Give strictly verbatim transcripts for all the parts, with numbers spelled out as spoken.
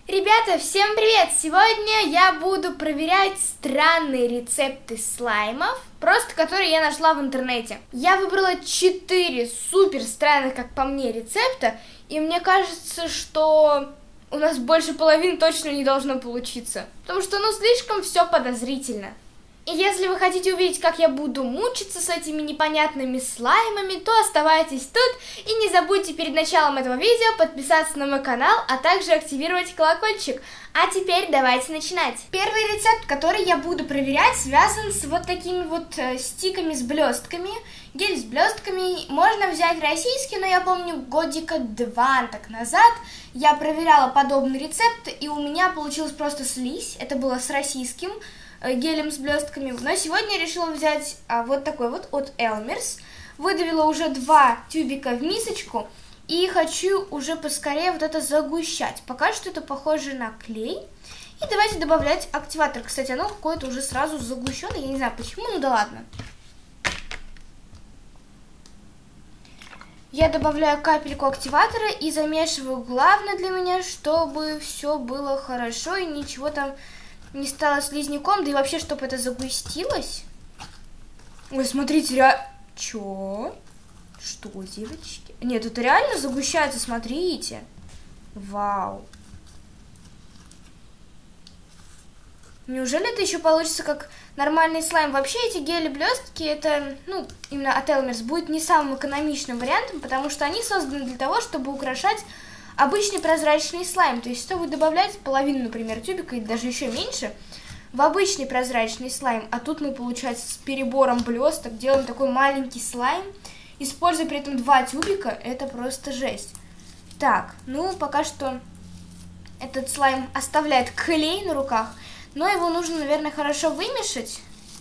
Ребята, всем привет! Сегодня я буду проверять странные рецепты слаймов, просто которые я нашла в интернете. Я выбрала четыре супер странных, как по мне, рецепта, и мне кажется, что у нас больше половины точно не должно получиться, потому что ну слишком все подозрительно. И если вы хотите увидеть, как я буду мучиться с этими непонятными слаймами, то оставайтесь тут и не забудьте перед началом этого видео подписаться на мой канал, а также активировать колокольчик. А теперь давайте начинать. Первый рецепт, который я буду проверять, связан с вот такими вот э, стиками с блестками. Гель с блестками можно взять российский, но я помню годика два так назад я проверяла подобный рецепт, и у меня получилась просто слизь. Это было с российским гелем с блестками, но сегодня я решила взять а, вот такой вот от Elmer's. Выдавила уже два тюбика в мисочку и хочу уже поскорее вот это загущать. Пока что это похоже на клей. И давайте добавлять активатор. Кстати, оно какое-то уже сразу загущенное, я не знаю почему, ну да ладно. Я добавляю капельку активатора и замешиваю. Главное для меня, чтобы все было хорошо и ничего там не стало слизняком, да и вообще, чтобы это загустилось. Ой, смотрите, ре... Чё? Что, девочки? Нет, это реально загущается, смотрите. Вау. Неужели это еще получится как нормальный слайм? Вообще эти гели-блестки, это, ну, именно от Elmer's, будет не самым экономичным вариантом, потому что они созданы для того, чтобы украшать обычный прозрачный слайм. То есть, что вы добавляете половину, например, тюбика, или даже еще меньше, в обычный прозрачный слайм. А тут мы, получается, с перебором блесток делаем такой маленький слайм, используя при этом два тюбика. Это просто жесть. Так, ну, пока что этот слайм оставляет клей на руках, но его нужно, наверное, хорошо вымешать.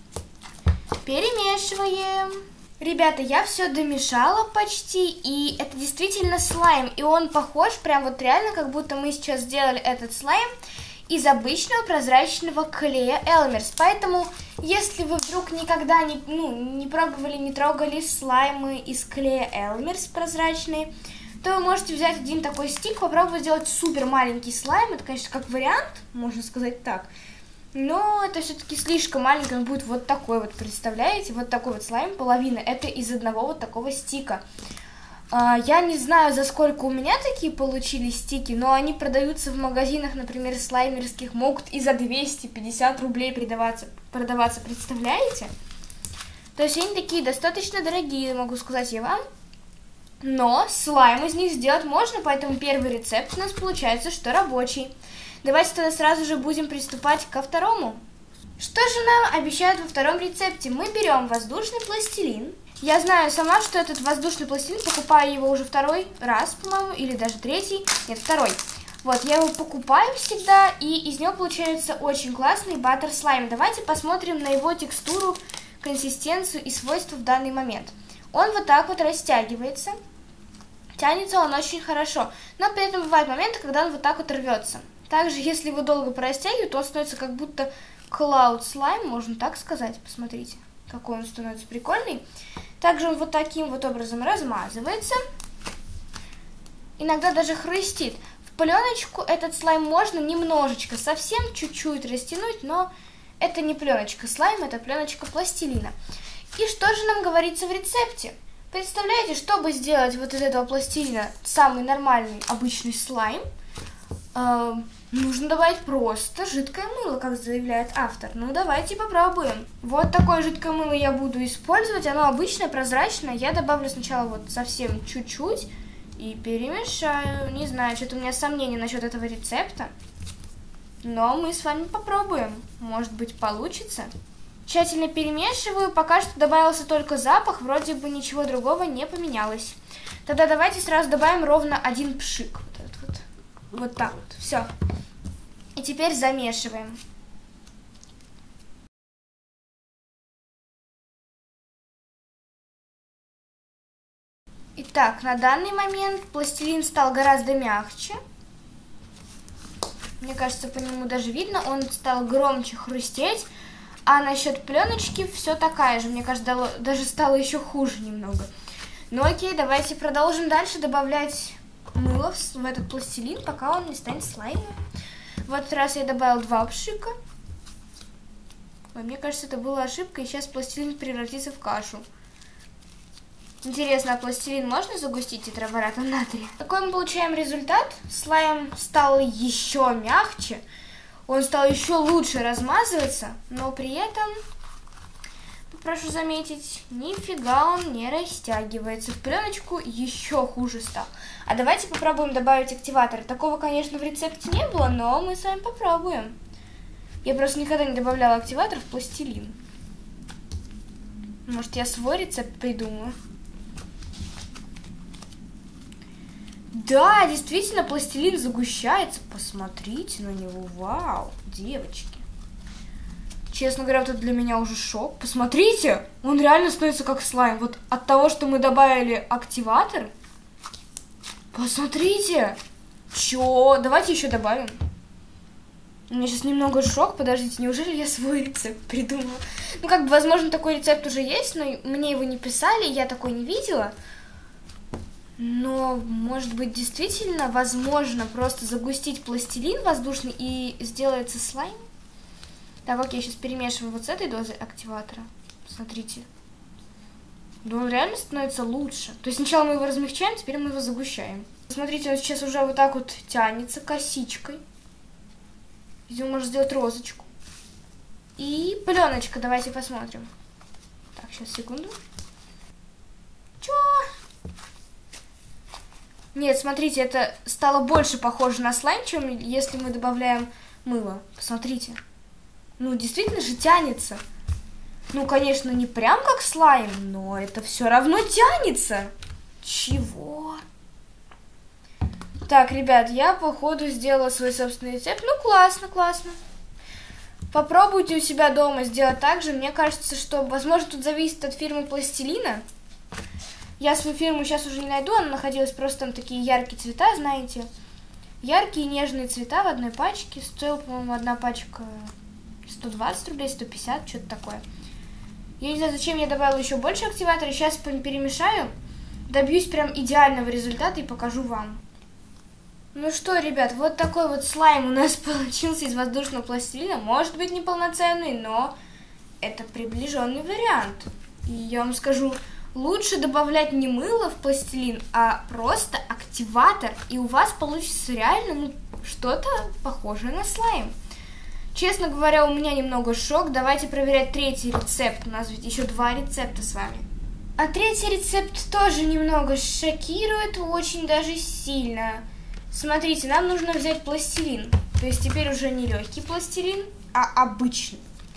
Перемешиваем. Ребята, я все домешала почти, и это действительно слайм, и он похож прям вот реально, как будто мы сейчас сделали этот слайм из обычного прозрачного клея Elmer's. Поэтому, если вы вдруг никогда не, ну, не пробовали, не трогали слаймы из клея Elmer's прозрачные, то вы можете взять один такой стик, попробовать сделать супер маленький слайм. Это, конечно, как вариант, можно сказать так. Но это все-таки слишком маленький, он будет вот такой вот, представляете? Вот такой вот слайм, половина, это из одного вот такого стика. А, я не знаю, за сколько у меня такие получились стики, но они продаются в магазинах, например, слаймерских, могут и за двести пятьдесят рублей продаваться, продаваться, представляете? То есть они такие достаточно дорогие, могу сказать я вам. Но слайм из них сделать можно, поэтому первый рецепт у нас получается, что рабочий. Давайте тогда сразу же будем приступать ко второму. Что же нам обещают во втором рецепте? Мы берем воздушный пластилин. Я знаю сама, что этот воздушный пластилин, покупаю его уже второй раз, по-моему, или даже третий. Нет, второй. Вот, я его покупаю всегда, и из него получается очень классный баттер слайм. Давайте посмотрим на его текстуру, консистенцию и свойства в данный момент. Он вот так вот растягивается. Тянется он очень хорошо, но при этом бывают моменты, когда он вот так вот рвется. Также, если его долго порастягивать, то он становится как будто cloud слайм, можно так сказать. Посмотрите, какой он становится прикольный. Также он вот таким вот образом размазывается. Иногда даже хрустит. В пленочку этот слайм можно немножечко, совсем чуть-чуть растянуть, но это не пленочка слайма, это пленочка пластилина. И что же нам говорится в рецепте? Представляете, чтобы сделать вот из этого пластилина самый нормальный обычный слайм, э, нужно добавить просто жидкое мыло, как заявляет автор. Ну, давайте попробуем. Вот такое жидкое мыло я буду использовать. Оно обычное, прозрачное. Я добавлю сначала вот совсем чуть-чуть и перемешаю. Не знаю, что-то у меня сомнения насчет этого рецепта. Но мы с вами попробуем. Может быть, получится. Тщательно перемешиваю. Пока что добавился только запах. Вроде бы ничего другого не поменялось. Тогда давайте сразу добавим ровно один пшик. Вот этот вот. Вот так вот. Все. И теперь замешиваем. Итак, на данный момент пластилин стал гораздо мягче. Мне кажется, по нему даже видно, он стал громче хрустеть. А насчет пленочки все такая же. Мне кажется, даже стало еще хуже немного. Ну окей, давайте продолжим дальше добавлять мыло в этот пластилин, пока он не станет слаймом. В этот раз я добавила два пшика. Ой, мне кажется, это была ошибка, и сейчас пластилин превратится в кашу. Интересно, а пластилин можно загустить тетраборатом натрия? Какой мы получаем результат? Слайм стал еще мягче, он стал еще лучше размазываться, но при этом, прошу заметить, нифига он не растягивается. В пленочку еще хуже стал. А давайте попробуем добавить активатор. Такого, конечно, в рецепте не было, но мы с вами попробуем. Я просто никогда не добавляла активатор в пластилин. Может, я свой рецепт придумаю? Да, действительно, пластилин загущается. Посмотрите на него. Вау, девочки. Честно говоря, вот это для меня уже шок. Посмотрите, он реально становится как слайм. Вот от того, что мы добавили активатор. Посмотрите. Чё? Давайте еще добавим. У меня сейчас немного шок. Подождите, неужели я свой рецепт придумала? Ну, как бы, возможно, такой рецепт уже есть, но мне его не писали, я такой не видела. Но, может быть, действительно возможно просто загустить пластилин воздушный и сделается слайм? Так, как я сейчас перемешиваю вот с этой дозой активатора. Смотрите. Да он реально становится лучше. То есть сначала мы его размягчаем, теперь мы его загущаем. Смотрите, он сейчас уже вот так вот тянется косичкой. Видимо, можно сделать розочку. И пленочка, давайте посмотрим. Так, сейчас, секунду. Чё? Нет, смотрите, это стало больше похоже на слайм, чем если мы добавляем мыло. Посмотрите. Ну, действительно же тянется. Ну, конечно, не прям как слайм, но это все равно тянется. Чего? Так, ребят, я, походу, сделала свой собственный рецепт. Ну, классно, классно. Попробуйте у себя дома сделать так же. Мне кажется, что, возможно, тут зависит от фирмы пластилина. Я свою фирму сейчас уже не найду, она находилась просто там такие яркие цвета, знаете. Яркие нежные цвета в одной пачке. Стоила, по-моему, одна пачка сто двадцать рублей, сто пятьдесят, что-то такое. Я не знаю, зачем я добавила еще больше активатора. Сейчас перемешаю, добьюсь прям идеального результата и покажу вам. Ну что, ребят, вот такой вот слайм у нас получился из воздушного пластилина. Может быть, неполноценный, но это приближенный вариант. И я вам скажу, лучше добавлять не мыло в пластилин, а просто активатор. И у вас получится реально ну, что-то похожее на слайм. Честно говоря, у меня немного шок. Давайте проверять третий рецепт. У нас ведь еще два рецепта с вами. А третий рецепт тоже немного шокирует, очень даже сильно. Смотрите, нам нужно взять пластилин. То есть теперь уже не легкий пластилин, а обычный.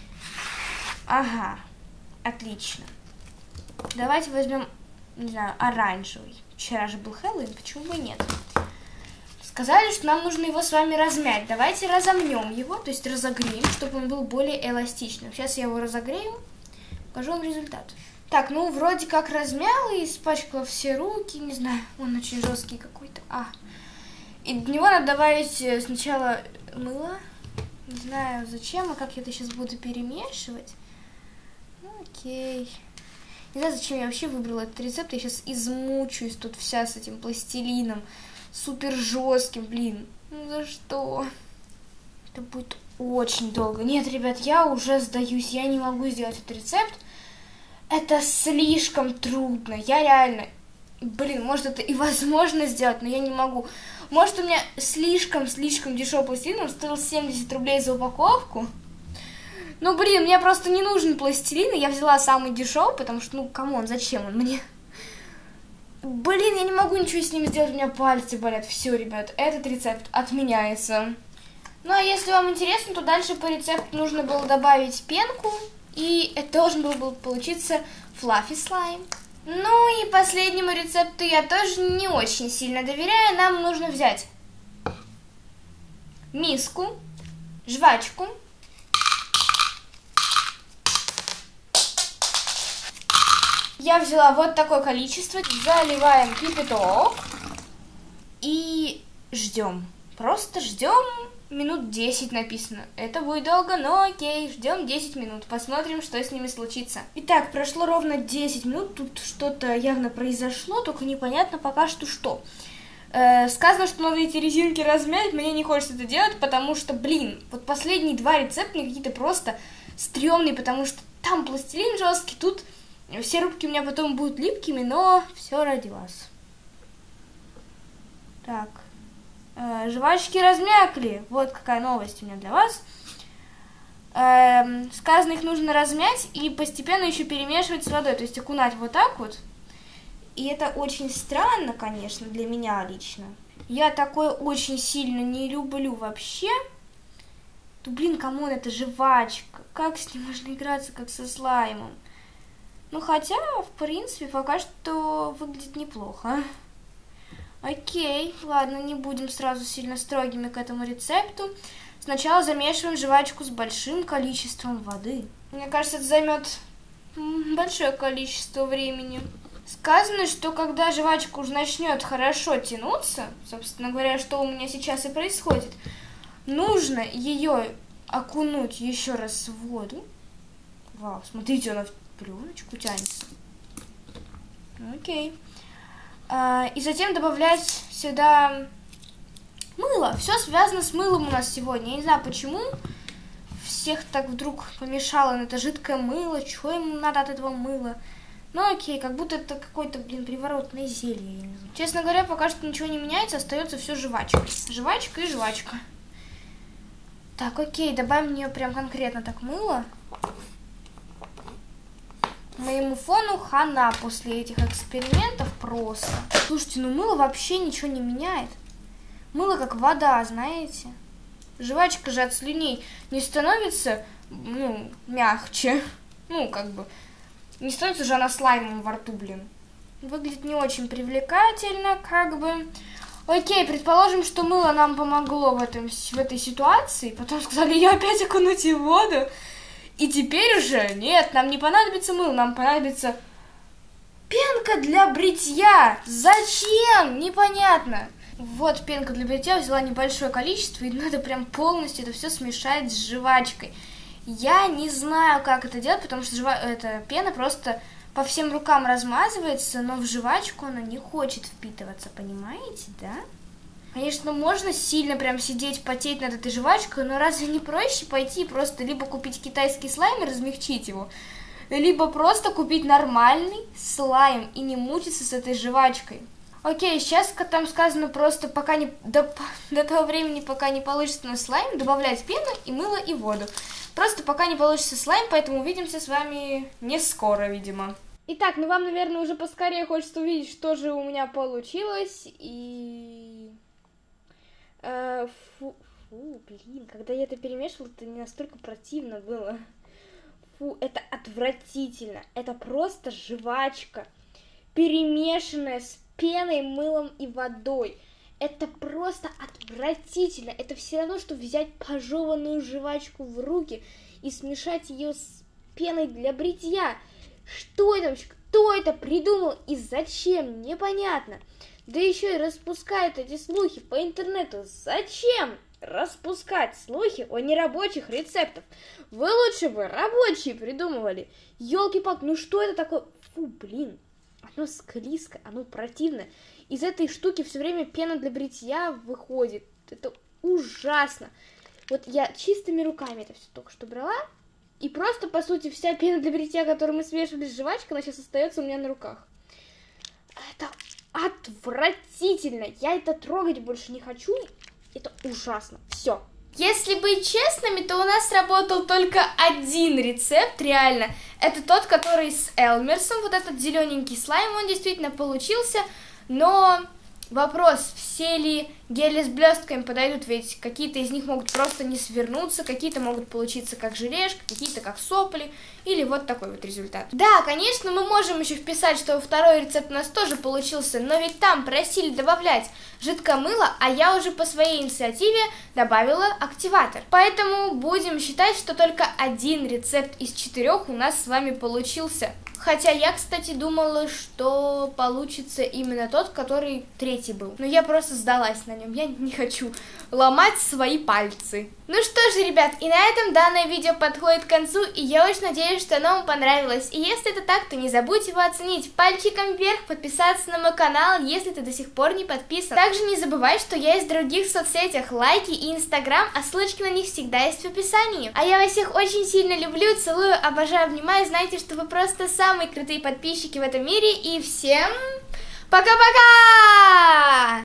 Ага, отлично. Давайте возьмем, не знаю, оранжевый. Вчера же был Хэллоуин, почему бы нет? Сказали, что нам нужно его с вами размять. Давайте разомнем его, то есть разогреем, чтобы он был более эластичным. Сейчас я его разогрею, покажу вам результат. Так, ну вроде как размяла и испачкала все руки, не знаю, он очень жесткий какой-то. А. И в него надо добавить сначала мыло. Не знаю зачем, а как я это сейчас буду перемешивать. Ну, окей. Не знаю, зачем я вообще выбрала этот рецепт. Я сейчас измучаюсь тут вся с этим пластилином. Супер жестким, блин. Ну за что? Это будет очень долго. Нет, ребят, я уже сдаюсь. Я не могу сделать этот рецепт. Это слишком трудно. Я реально... Блин, может это и возможно сделать, но я не могу. Может у меня слишком-слишком дешевый пластилин. Он стоил семьдесят рублей за упаковку. Ну, блин, мне просто не нужен пластилин. И я взяла самый дешевый, потому что, ну, камон, зачем он мне? Блин, я не могу ничего с ним сделать, у меня пальцы болят. Все, ребят, этот рецепт отменяется. Ну, а если вам интересно, то дальше по рецепту нужно было добавить пенку. И это должен был, был получиться флаффи слайм. Ну и последнему рецепту я тоже не очень сильно доверяю. Нам нужно взять миску, жвачку, я взяла вот такое количество, заливаем кипяток и ждем. Просто ждем минут десять написано. Это будет долго, но окей, ждем десять минут. Посмотрим, что с ними случится. Итак, прошло ровно десять минут. Тут что-то явно произошло, только непонятно пока что что. Э, сказано, что надо эти резинки размять, мне не хочется это делать, потому что, блин, вот последние два рецепта какие-то просто стрёмные, потому что там пластилин жесткий, тут все рубки у меня потом будут липкими, но все ради вас. Так, э, жвачки размякли, вот какая новость у меня для вас. Э, сказано, их нужно размять и постепенно еще перемешивать с водой, то есть окунать вот так вот. И это очень странно, конечно, для меня лично. Я такое очень сильно не люблю вообще. Ну, блин, камон, это жвачка. Как с ним можно играться, как со слаймом? Ну, хотя, в принципе, пока что выглядит неплохо. Окей, ладно, не будем сразу сильно строгими к этому рецепту. Сначала замешиваем жвачку с большим количеством воды. Мне кажется, это займет большое количество времени. Сказано, что когда жвачка уже начнет хорошо тянуться, собственно говоря, что у меня сейчас и происходит, нужно ее окунуть еще раз в воду. Вау, смотрите, она в пленочку тянется. Окей. А, и затем добавлять сюда мыло. Все связано с мылом у нас сегодня. Я не знаю, почему всех так вдруг помешало на это жидкое мыло. Чего ему надо от этого мыла? Ну окей, как будто это какое-то, блин, приворотное зелье, я не знаю. Честно говоря, пока что ничего не меняется, остается все жвачка. Жвачка и жвачка. Так, окей, добавим в нее прям конкретно так мыло. Моему фону хана после этих экспериментов просто. Слушайте, ну мыло вообще ничего не меняет. Мыло как вода, знаете. Жвачка же от слюней не становится, ну, мягче. Ну, как бы... Не становится же она слаймом во рту, блин. Выглядит не очень привлекательно, как бы. Окей, предположим, что мыло нам помогло в, этом, в этой ситуации. Потом сказали, ее опять окунуть в воду. И теперь уже, нет, нам не понадобится мыло, нам понадобится пенка для бритья. Зачем? Непонятно. Вот пенка для бритья, взяла небольшое количество, и надо прям полностью это все смешать с жвачкой. Я не знаю, как это делать, потому что жва... эта пена просто по всем рукам размазывается, но в жвачку она не хочет впитываться, понимаете, да? Конечно, можно сильно прям сидеть, потеть над этой жвачкой, но разве не проще пойти и просто либо купить китайский слайм и размягчить его, либо просто купить нормальный слайм и не мучиться с этой жвачкой? Окей, сейчас там сказано просто пока не до, до того времени, пока не получится у нас слайм, добавлять пену и мыло и воду. Просто пока не получится слайм, поэтому увидимся с вами не скоро, видимо. Итак, ну вам, наверное, уже поскорее хочется увидеть, что же у меня получилось. И... Э, фу, фу, блин, когда я это перемешивала, это не настолько противно было. Фу, это отвратительно. Это просто жвачка, перемешанная с пеной, мылом и водой. Это просто отвратительно. Это все равно, что взять пожеванную жвачку в руки и смешать ее с пеной для бритья. Что это вообще? Кто это придумал и зачем? Непонятно. Да еще и распускают эти слухи по интернету. Зачем распускать слухи о нерабочих рецептах? Вы лучше бы рабочие придумывали. Ёлки-палки, ну что это такое? Фу, блин. Оно склизкое, оно противное. Из этой штуки все время пена для бритья выходит. Это ужасно. Вот я чистыми руками это все только что брала. И просто, по сути, вся пена для бритья, которую мы смешивали с жвачкой, она сейчас остается у меня на руках. Это отвратительно. Я это трогать больше не хочу. Это ужасно. Все. Если быть честными, то у нас работал только один рецепт, реально. Это тот, который с Элмерсом, вот этот зелененький слайм, он действительно получился. Но вопрос, все ли гели с блестками подойдут, ведь какие-то из них могут просто не свернуться, какие-то могут получиться как желешка, какие-то как сопли, или вот такой вот результат. Да, конечно, мы можем еще вписать, что второй рецепт у нас тоже получился, но ведь там просили добавлять жидкое мыло, а я уже по своей инициативе добавила активатор. Поэтому будем считать, что только один рецепт из четырех у нас с вами получился. Хотя я, кстати, думала, что получится именно тот, который третий был. Но я просто сдалась на нем. Я не хочу ломать свои пальцы. Ну что же, ребят, и на этом данное видео подходит к концу, и я очень надеюсь, что оно вам понравилось. И если это так, то не забудь его оценить пальчиком вверх, подписаться на мой канал, если ты до сих пор не подписан. Также не забывай, что я есть в других соцсетях, лайки и инстаграм, а ссылочки на них всегда есть в описании. А я вас всех очень сильно люблю, целую, обожаю, обнимаю, знайте, что вы просто самые крутые подписчики в этом мире, и всем пока-пока!